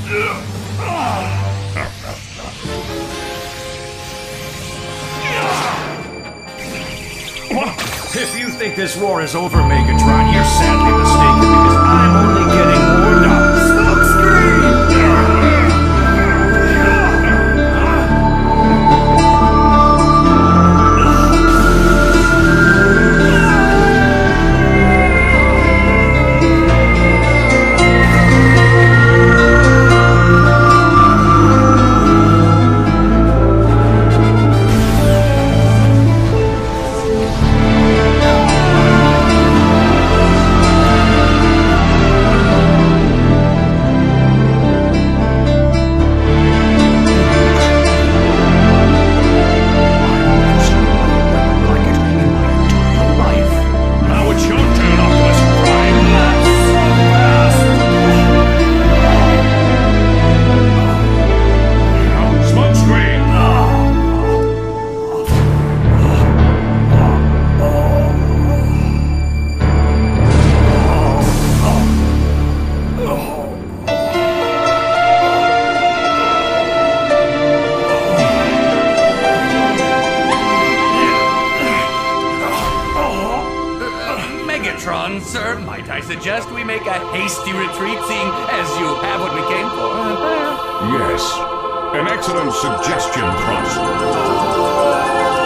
If you think this war is over, Megatron, you're sadly mistaken because I'm only getting warmed up. Megatron, sir, might I suggest we make a hasty retreat, seeing as you have what we came for? Yes, an excellent suggestion, Frost.